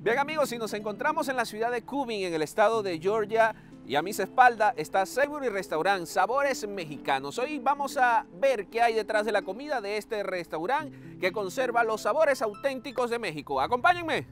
Bien amigos, si nos encontramos en la ciudad de Cumming, en el estado de Georgia, y a mis espaldas está Savory Restaurant, sabores mexicanos. Hoy vamos a ver qué hay detrás de la comida de este restaurante que conserva los sabores auténticos de México. Acompáñenme.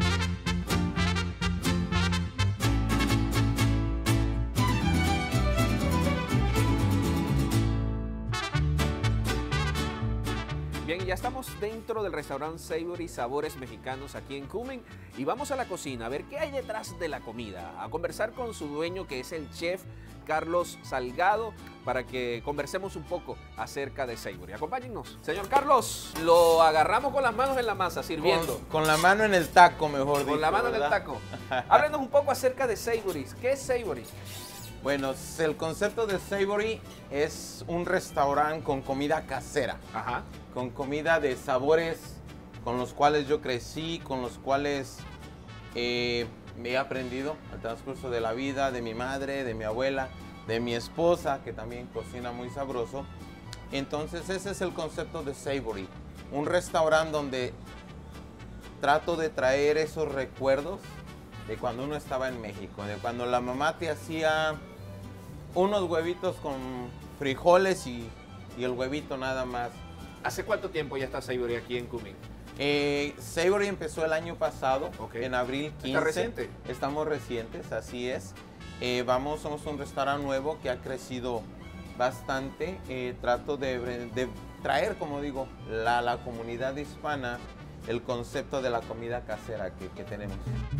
Bien, ya estamos dentro del restaurante Savory Sabores Mexicanos aquí en Cumming y vamos a la cocina a ver qué hay detrás de la comida, a conversar con su dueño que es el chef Carlos Salgado para que conversemos un poco acerca de Savory. Acompáñennos. Señor Carlos, lo agarramos con las manos en la masa, sirviendo. Con la mano en el taco, mejor dicho. Con la mano en el taco. Háblenos un poco acerca de Savory. ¿Qué es Savory? Bueno, el concepto de Savory es un restaurante con comida casera. Ajá. Con comida de sabores con los cuales yo crecí, con los cuales me he aprendido al transcurso de la vida, de mi madre, de mi abuela, de mi esposa, que también cocina muy sabroso. Entonces ese es el concepto de Savory, un restaurante donde trato de traer esos recuerdos de cuando uno estaba en México, de cuando la mamá te hacía unos huevitos con frijoles y el huevito nada más. ¿Hace cuánto tiempo ya está Savory aquí en Cumming? Savory empezó el año pasado, en abril 15. ¿Está reciente? Estamos recientes, así es. Somos un restaurante nuevo que ha crecido bastante. Trato de traer, como digo, la comunidad hispana, el concepto de la comida casera que tenemos.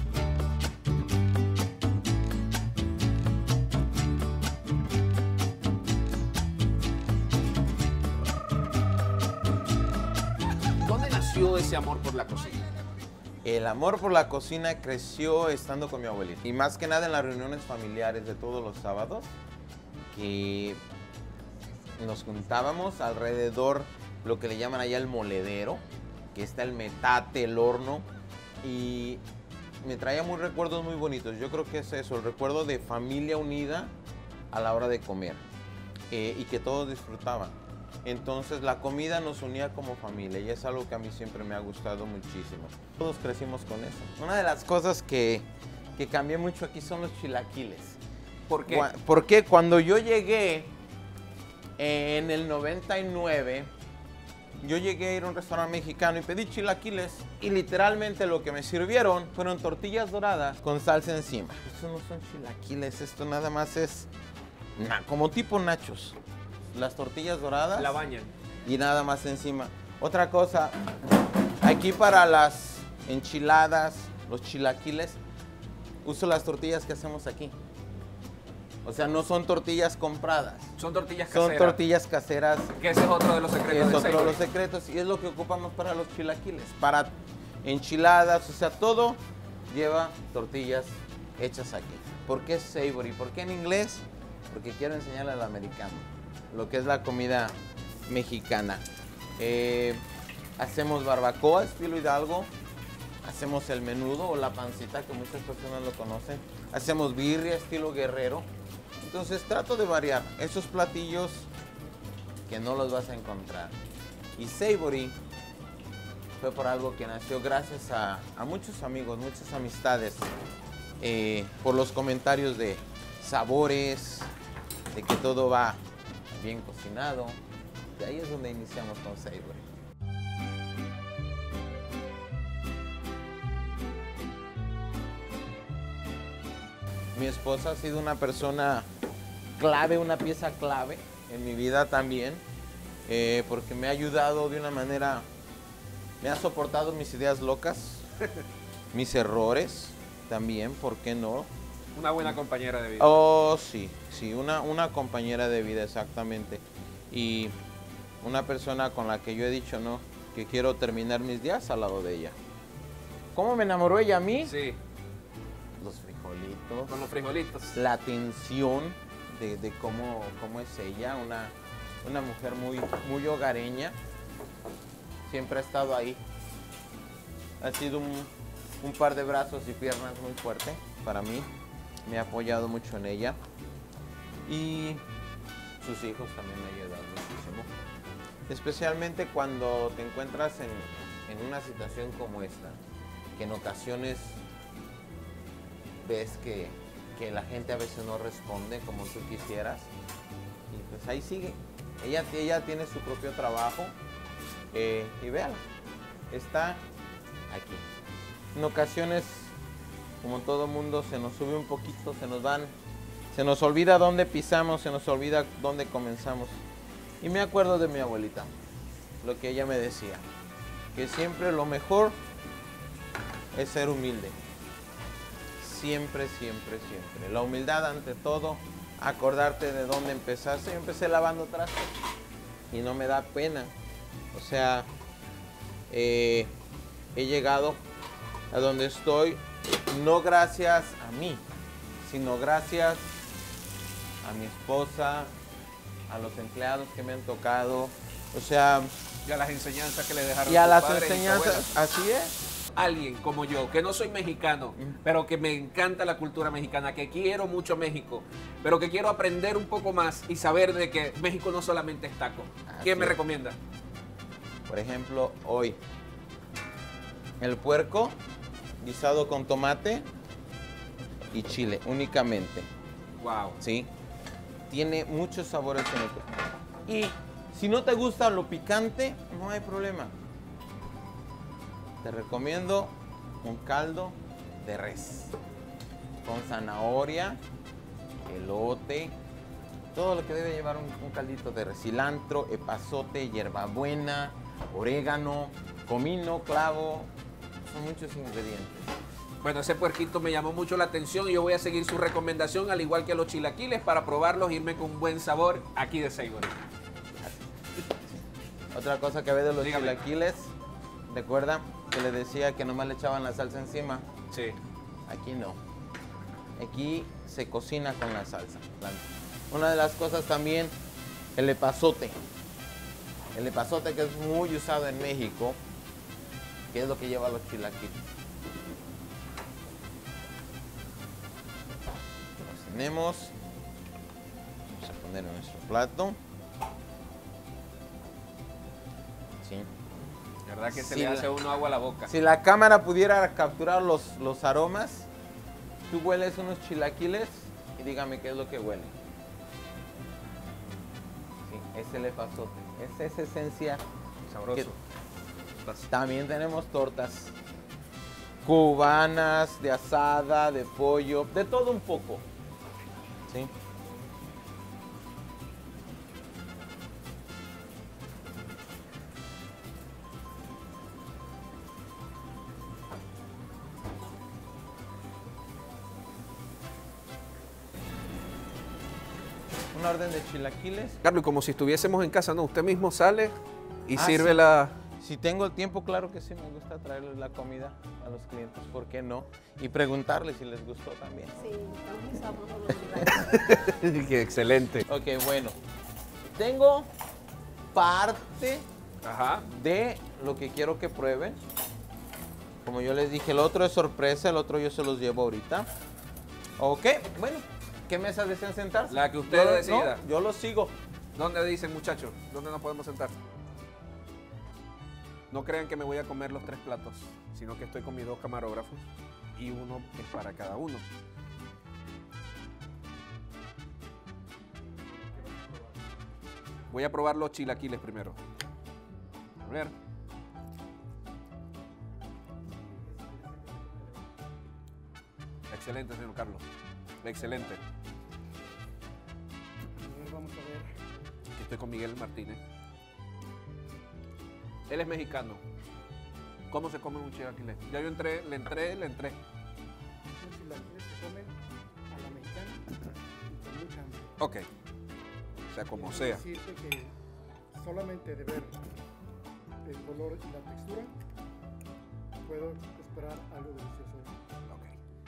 Ese amor por la cocina? El amor por la cocina creció estando con mi abuelita y más que nada en las reuniones familiares de todos los sábados, que nos juntábamos alrededor lo que le llaman allá el moledero, que está el metate, el horno, y me traía muy recuerdos muy bonitos. Yo creo que es eso, el recuerdo de familia unida a la hora de comer y que todos disfrutaban. Entonces la comida nos unía como familia y es algo que a mí siempre me ha gustado muchísimo. Todos crecimos con eso. Una de las cosas que cambié mucho aquí son los chilaquiles. ¿Por qué? Porque cuando yo llegué en el 99, yo llegué a ir a un restaurante mexicano y pedí chilaquiles y literalmente lo que me sirvieron fueron tortillas doradas con salsa encima. Estos no son chilaquiles, esto nada más es como tipo nachos. Las tortillas doradas. La bañan. Y nada más encima. Otra cosa, aquí para las enchiladas, los chilaquiles, uso las tortillas que hacemos aquí. O sea, no son tortillas compradas. Son tortillas caseras. Son tortillas caseras. Que ese es otro de los secretos. Es otro de los secretos y es lo que ocupamos para los chilaquiles. Para enchiladas, o sea, todo lleva tortillas hechas aquí. ¿Por qué Savory? ¿Por qué en inglés? Porque quiero enseñarle al americano lo que es la comida mexicana. Hacemos barbacoa estilo Hidalgo, hacemos el menudo o la pancita que muchas personas lo conocen, hacemos birria estilo Guerrero. Entonces trato de variar esos platillos que no los vas a encontrar. Y Savory fue por algo que nació gracias a muchos amigos, muchas amistades, por los comentarios de sabores, de que todo va bien cocinado. De ahí es donde iniciamos con Savory. Mi esposa ha sido una persona clave, una pieza clave en mi vida también, porque me ha ayudado de una manera, me ha soportado mis ideas locas, mis errores también, ¿por qué no? Una buena compañera de vida. Oh, sí, una compañera de vida, exactamente. Y una persona con la que yo he dicho, no, que quiero terminar mis días al lado de ella. ¿Cómo me enamoró ella a mí? Sí. Los frijolitos. Con los frijolitos. La atención de cómo es ella, una mujer muy hogareña. Siempre ha estado ahí. Ha sido un par de brazos y piernas muy fuerte para mí. Me ha apoyado mucho en ella y sus hijos también me han ayudado muchísimo. Especialmente cuando te encuentras en una situación como esta, que en ocasiones ves que la gente a veces no responde como tú quisieras. Y pues ahí sigue. Ella tiene su propio trabajo y véala, está aquí. En ocasiones, como todo mundo, se nos sube un poquito, se nos olvida dónde pisamos, se nos olvida dónde comenzamos. Y me acuerdo de mi abuelita, lo que ella me decía, que siempre lo mejor es ser humilde. Siempre, siempre, siempre. La humildad ante todo, acordarte de dónde empezaste. Yo empecé lavando trastes y no me da pena. O sea, he llegado a donde estoy, no gracias a mí, sino gracias a mi esposa, a los empleados que me han tocado, o sea... Y a las enseñanzas que le dejaron Y a tus las padres y enseñanzas, abuelos. así es. Alguien como yo, que no soy mexicano, pero que me encanta la cultura mexicana, que quiero mucho México, pero que quiero aprender un poco más y saber de que México no solamente es taco. ¿Qué Así me es. recomienda? Por ejemplo, hoy, el puerco guisado con tomate y chile únicamente, Wow. ¿sí? Tiene muchos sabores en el... Y si no te gusta lo picante, no hay problema. Te recomiendo un caldo de res con zanahoria, elote, todo lo que debe llevar un caldito de res, cilantro, epazote, hierbabuena, orégano, comino, clavo, son muchos ingredientes. Bueno, ese puerquito me llamó mucho la atención y yo voy a seguir su recomendación, al igual que los chilaquiles, para probarlos e irme con un buen sabor aquí de Savory. Otra cosa que ve de los Dígame. chilaquiles, recuerda que le decía que nomás le echaban la salsa encima. Sí. Aquí no. Aquí se cocina con la salsa. Una de las cosas también, el epazote. El epazote que es muy usado en México, que es lo que lleva los chilaquiles. Los tenemos. Vamos a poner en nuestro plato. Sí. ¿Verdad que se Sí, le hace a uno agua a la boca? Si la cámara pudiera capturar los aromas, tú hueles unos chilaquiles y dígame qué es lo que huele. Sí, es el epazote. Es esa esencia. Sabroso. También tenemos tortas cubanas, de asada, de pollo, de todo un poco. ¿Sí? Una orden de chilaquiles. Carlos, y como si estuviésemos en casa, ¿no? Usted mismo sale y Ah, sirve sí. la... Si tengo el tiempo, claro que sí, me gusta traerles la comida a los clientes, ¿por qué no? Y preguntarles si les gustó también. Sí, están muy sabrosos los chilaquiles. Qué excelente. Ok, bueno. Tengo parte Ajá. de lo que quiero que prueben. Como yo les dije, el otro es sorpresa, el otro yo se los llevo ahorita. Ok, bueno. ¿Qué mesa desean sentarse? La que usted decida. No, yo los sigo. ¿Dónde dicen, muchachos? ¿Dónde nos podemos sentar? No crean que me voy a comer los 3 platos, sino que estoy con mis 2 camarógrafos y uno es para cada uno. Voy a probar los chilaquiles primero. A ver. Excelente, señor Carlos. Excelente. Vamos a ver. Estoy con Miguel Martínez. Él es mexicano. ¿Cómo se come un chilaquile? Ya yo entré, le entré. Los chilaquiles se comen a la mexicana y con mucha hambre. Ok. O sea, como Quiero sea. decirte que solamente de ver el color y la textura, puedo esperar algo delicioso. Ok.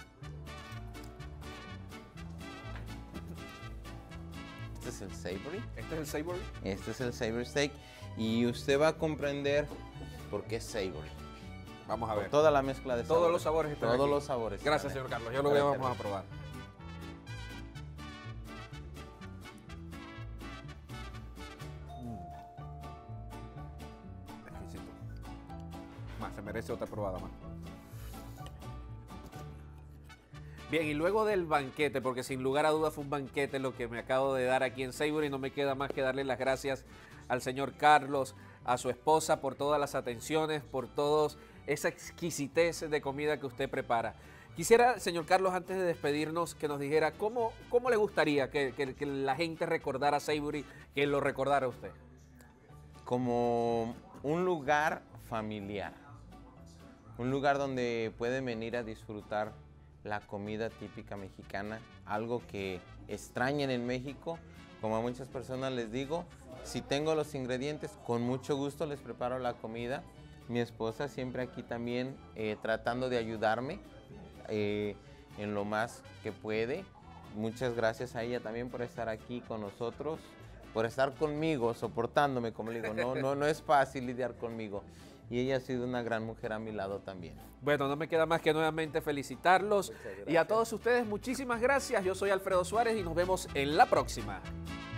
Este es el savory. Este es el savory. Este es el savory steak. Y usted va a comprender por qué es savory. Vamos a Por ver. toda la mezcla de Todos sabores. los sabores están Todos aquí. los sabores. Gracias, están señor aquí. Carlos. Ya lo Para vamos a servir. probar. Exquisito. Más, se merece otra probada más. Bien, y luego del banquete, porque sin lugar a dudas fue un banquete lo que me acabo de dar aquí en Savory, no me queda más que darle las gracias al señor Carlos, a su esposa por todas las atenciones, por toda esa exquisitez de comida que usted prepara. Quisiera, señor Carlos, antes de despedirnos, que nos dijera cómo le gustaría que la gente recordara Savory, que lo recordara usted. Como un lugar familiar, un lugar donde pueden venir a disfrutar la comida típica mexicana, algo que extrañen en México. Como a muchas personas les digo, si tengo los ingredientes, con mucho gusto les preparo la comida. Mi esposa siempre aquí también tratando de ayudarme en lo más que puede. Muchas gracias a ella también por estar aquí con nosotros, por estar conmigo, soportándome, como le digo. No es fácil lidiar conmigo. Y ella ha sido una gran mujer a mi lado también. Bueno, no me queda más que nuevamente felicitarlos. Y a todos ustedes, muchísimas gracias. Yo soy Alfredo Suárez y nos vemos en la próxima.